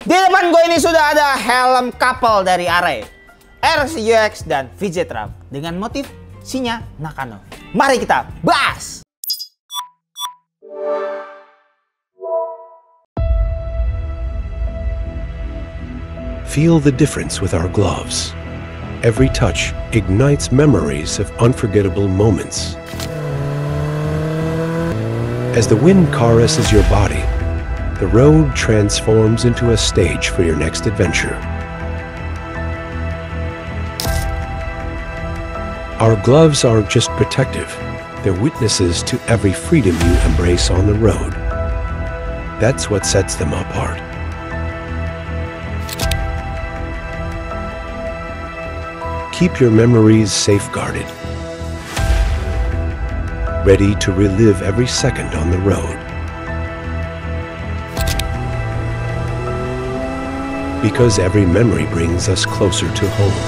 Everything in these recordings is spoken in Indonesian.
Di depan gue ini sudah ada helm couple dari Array, RX dan Vizetram dengan motif Shinya Nakano. Mari kita bahas. Feel the difference with our gloves. Every touch ignites memories of unforgettable moments. As the wind caresses your body, the road transforms into a stage for your next adventure. Our gloves aren't just protective, they're witnesses to every freedom you embrace on the road. That's what sets them apart. Keep your memories safeguarded, ready to relive every second on the road. Because every memory brings us closer to home.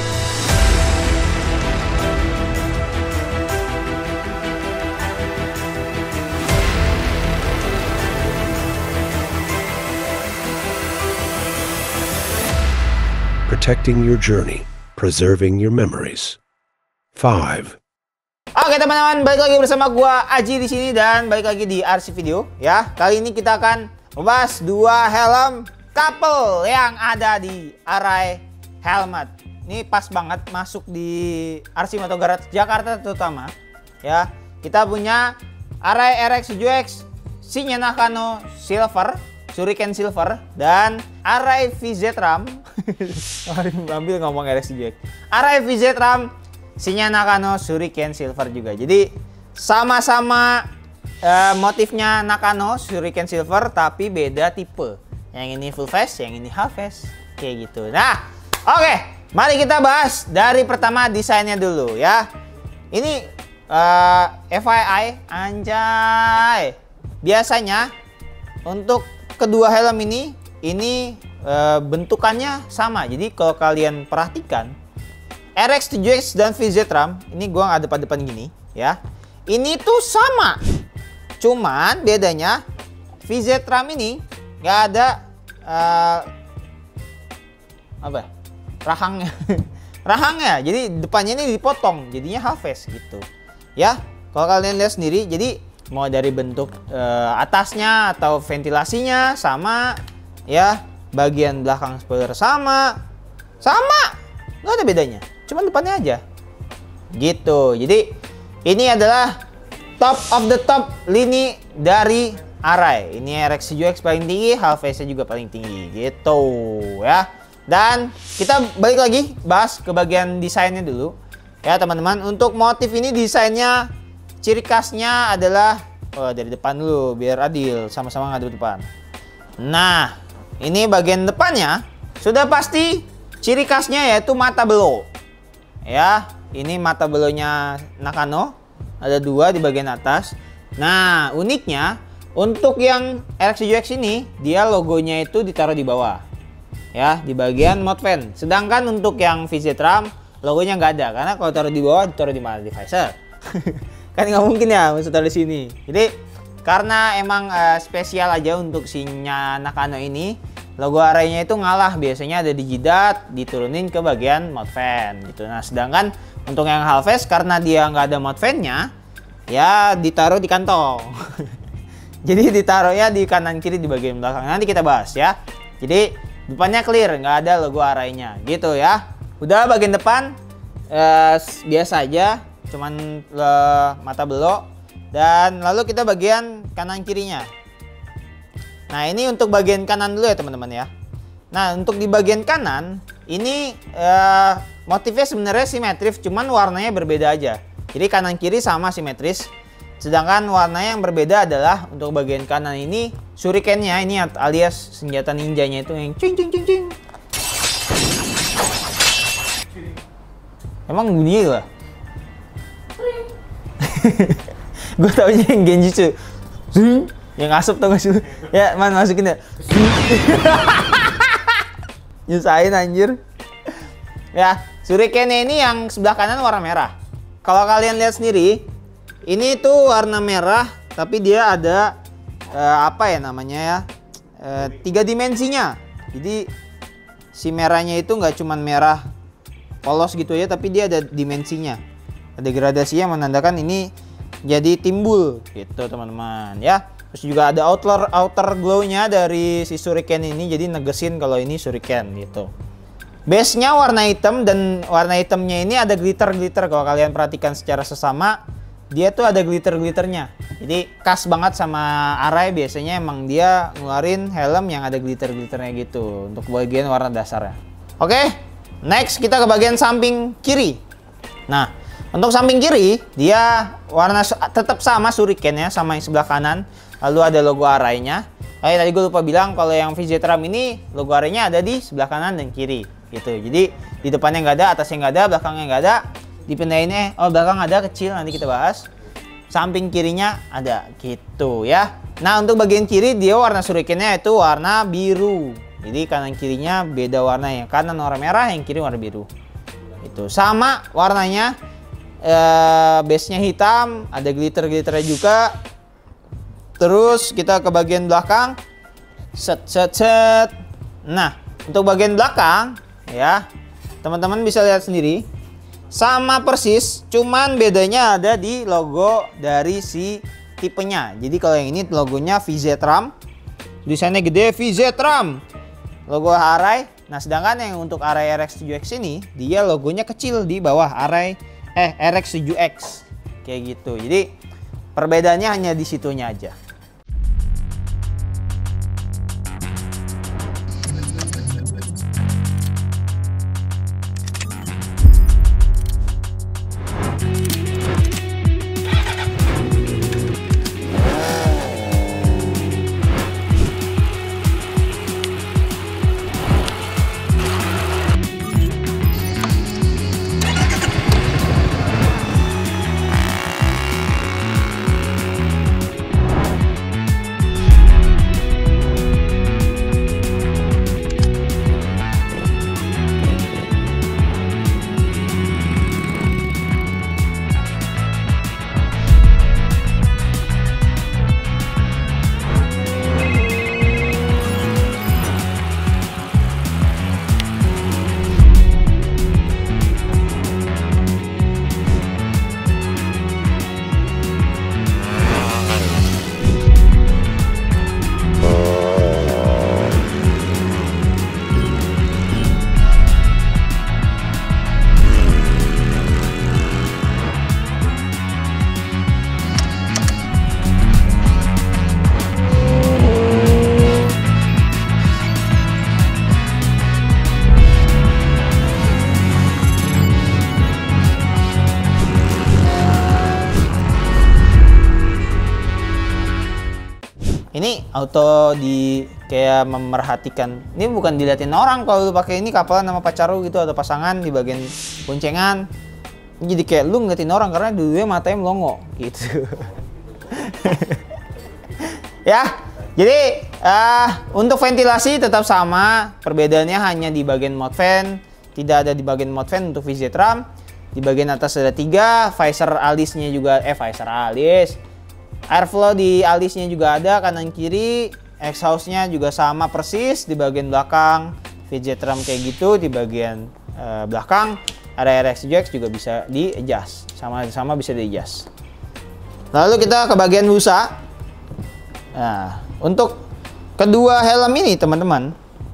Protecting your journey, preserving your memories. 5. Oke teman-teman, balik lagi bersama gua Aji di sini dan balik lagi di RC Video ya. Kali ini kita akan membahas dua helm couple yang ada di Array Helmet. Ini pas banget masuk di RC Moto Garage Jakarta terutama ya. Kita punya Array RX7X Shinya Nakano Silver, Shuriken Silver, dan Array Vizetram. Ambil ngomong RX7X. Array Vizetram Shinya Nakano Shuriken Silver juga. Jadi sama-sama motifnya Nakano Shuriken Silver tapi beda tipe. Yang ini full face, yang ini half face, kayak gitu. Nah, oke, mari kita bahas dari pertama desainnya dulu ya. Ini FYI, anjay. Biasanya untuk kedua helm ini bentukannya sama. Jadi kalau kalian perhatikan, RX7X dan Vizetram ini gua nggak depan-depan gini ya. Ini tuh sama, cuman bedanya Vizetram ini nggak ada rahangnya. Rahangnya, jadi depannya ini dipotong, jadinya half face gitu ya. Kalau kalian lihat sendiri, jadi mau dari bentuk atasnya atau ventilasinya sama ya, bagian belakang spoiler sama, nggak ada bedanya, cuman depannya aja gitu. Jadi ini adalah top of the top lini dari Array. Ini RX7X paling tinggi, half face-nya juga paling tinggi gitu ya. Dan kita balik lagi bahas ke bagian desainnya dulu ya teman-teman. Untuk motif ini desainnya, ciri khasnya adalah dari depan dulu biar adil, sama-sama ngadep depan. Nah, ini bagian depannya sudah pasti ciri khasnya yaitu mata belo ya. Ini mata belonya Nakano, ada dua di bagian atas. Nah, uniknya untuk yang RX7X ini, dia logonya itu ditaruh di bawah ya, di bagian mode fan. Sedangkan untuk yang Vizetram logonya nggak ada, karena kalau taruh di bawah, ditaruh di mana? Di visor. Kan nggak mungkin ya maksud taruh di sini. Jadi karena emang spesial aja untuk Shinya Nakano ini, logo Array-nya itu ngalah. Biasanya ada di jidat, diturunin ke bagian mode fan gitu. Nah, sedangkan untuk yang half face, karena dia nggak ada mode fan-nya, ya ditaruh di kantong. Jadi ditaruhnya di kanan kiri di bagian belakang. Nanti kita bahas ya. Jadi depannya clear, nggak ada logo Array-nya gitu ya. Udah bagian depan biasa aja, cuman mata belok. Dan lalu kita bagian kanan kirinya. Nah, ini untuk bagian kanan dulu ya teman-teman ya. Nah, untuk di bagian kanan ini motifnya sebenarnya simetris, cuman warnanya berbeda aja. Jadi kanan kiri sama simetris. Sedangkan warnanya yang berbeda adalah untuk bagian kanan ini shurikennya, ini alias senjata ninjanya itu yang cing cing cing cing. Emang bunyi lah. Gue taunya yang genjutsu. Yang asap tau gak sih? Ya, man masukin ya. Nyusahin anjir. Ya, shurikennya ini yang sebelah kanan warna merah. Kalau kalian lihat sendiri, ini tuh warna merah, tapi dia ada apa ya namanya ya, 3 dimensinya. Jadi si merahnya itu nggak cuman merah polos gitu ya, tapi dia ada dimensinya, ada gradasinya menandakan ini jadi timbul gitu teman-teman ya. Terus juga ada outer glow-nya dari si Shuriken ini, jadi negesin kalau ini Shuriken gitu. Base-nya warna hitam, dan warna hitamnya ini ada glitter-glitter. Kalau kalian perhatikan secara sesama, dia tuh ada glitter-glitternya. Jadi khas banget sama Arai, biasanya emang dia ngeluarin helm yang ada glitter-glitternya gitu untuk bagian warna dasarnya. Oke, next kita ke bagian samping kiri. Nah, untuk samping kiri dia warna tetap sama Shuriken-nya, sama yang sebelah kanan. Lalu ada logo Arai-nya. Tadi gue lupa bilang kalau yang VZ Ram ini logo Arai-nya ada di sebelah kanan dan kiri gitu. Jadi di depannya nggak ada, atasnya nggak ada, belakangnya nggak ada. Dipindahinnya, oh belakang ada kecil, nanti kita bahas. Samping kirinya ada gitu ya. Nah, untuk bagian kiri dia warna Shuriken-nya itu warna biru. Jadi kanan kirinya beda warna, yang kanan warna merah, yang kiri warna biru. Itu sama warnanya, base-nya hitam, ada glitter-glitternya juga. Terus kita ke bagian belakang. Set. Nah, untuk bagian belakang ya, teman-teman bisa lihat sendiri. Sama persis, cuman bedanya ada di logo dari si tipenya. Jadi kalau yang ini logonya VZ Ram, tulisannya gede VZ Ram, logo Arai. Nah, sedangkan yang untuk Arai RX7X ini, dia logonya kecil di bawah Arai RX7X kayak gitu. Jadi perbedaannya hanya di situnya aja. Ini auto di kayak memerhatikan. Ini bukan diliatin orang kalau lu pakai ini kapalan sama pacar lu gitu atau pasangan di bagian boncengan. Ini jadi kayak lu ngeliatin orang karena dulunya matanya melongo gitu. Ya. Jadi untuk ventilasi tetap sama. Perbedaannya hanya di bagian mount fan, tidak ada di bagian mount fan untuk VZ Ram. Di bagian atas ada 3, visor alisnya juga visor alis. Airflow di alisnya juga ada kanan kiri, exhaustnya juga sama persis di bagian belakang VZ Ram kayak gitu. Di bagian belakang ada RX7X juga bisa di adjust, sama bisa di adjust. Lalu kita ke bagian busa. Nah, untuk kedua helm ini teman-teman,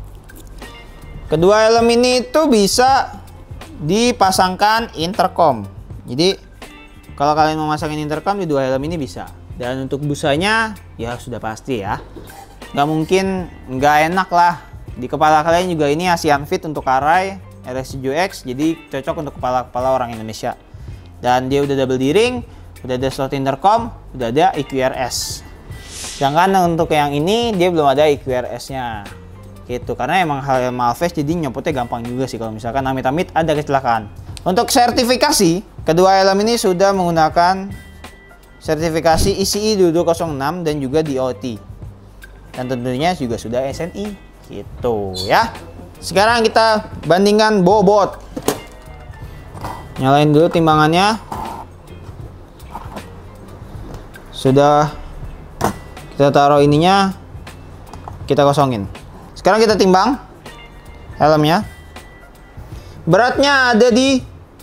kedua helm ini itu bisa dipasangkan intercom. Jadi kalau kalian mau masangin intercom di dua helm ini bisa. Dan untuk busanya ya sudah pasti ya, nggak mungkin nggak enak lah. Di kepala kalian juga ini ASEAN Fit untuk Arai RX7X, jadi cocok untuk kepala-kepala orang Indonesia. Dan dia udah double D-ring, udah ada slot intercom, udah ada EQRS. Sedangkan untuk yang ini dia belum ada EQRS-nya gitu, karena emang helm Alphas jadi nyopotnya gampang juga sih kalau misalkan amit-amit ada kecelakaan. Untuk sertifikasi, kedua helm ini sudah menggunakan sertifikasi ECE 2206 dan juga DOT, dan tentunya juga sudah SNI gitu ya. Sekarang kita bandingkan bobot. Nyalain dulu timbangannya. Sudah kita taruh ininya, kita kosongin. Sekarang kita timbang. helmnya. Beratnya ada di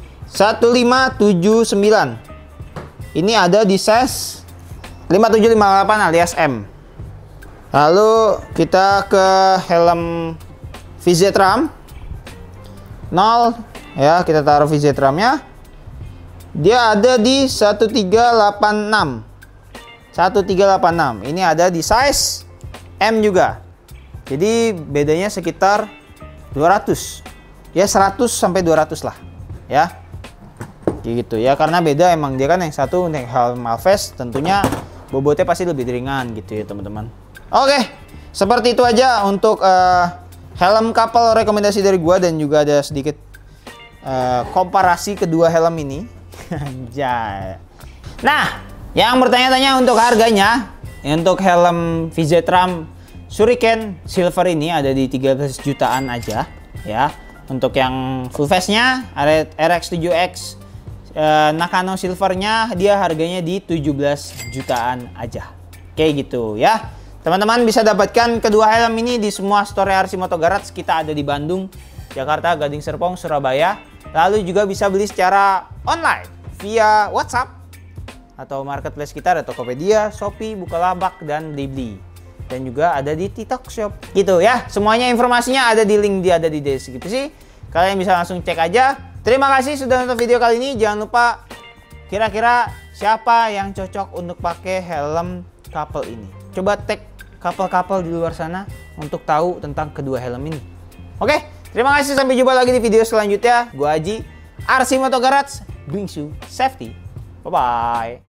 1579. Ini ada di size 5758 alias M. Lalu kita ke helm VZ-RAM 0 ya, kita taruh VZ-RAM-nya. Dia ada di 1386. 1386. Ini ada di size M juga. Jadi bedanya sekitar 200. Ya 100 sampai 200 lah. Ya. Gitu ya, karena beda emang dia kan, yang satu helm Alves tentunya bobotnya pasti lebih ringan gitu ya, teman-teman. Oke, seperti itu aja untuk helm couple rekomendasi dari gua, dan juga ada sedikit komparasi kedua helm ini. Anjay. Nah, yang bertanya-tanya untuk harganya, untuk helm VZ-RAM Shuriken Silver ini ada di 13 jutaan aja ya. Untuk yang full face-nya RX7X Nakano Silvernya dia harganya di 17 jutaan aja. Kayak gitu ya. Teman-teman bisa dapatkan kedua helm ini di semua store RC Moto Garage. Kita ada di Bandung, Jakarta, Gading Serpong, Surabaya. Lalu juga bisa beli secara online via WhatsApp atau marketplace kita, ada Tokopedia, Shopee, Bukalapak, dan Blibli. Dan juga ada di TikTok Shop. Gitu ya. Semuanya informasinya ada di link, ada di deskripsi. Kalian bisa langsung cek aja. Terima kasih sudah nonton video kali ini. Jangan lupa kira-kira siapa yang cocok untuk pakai helm couple ini. Coba tag couple-couple di luar sana untuk tahu tentang kedua helm ini. Oke, terima kasih. Sampai jumpa lagi di video selanjutnya. Gua Aji, RC Moto Garage, brings you safety. Bye-bye.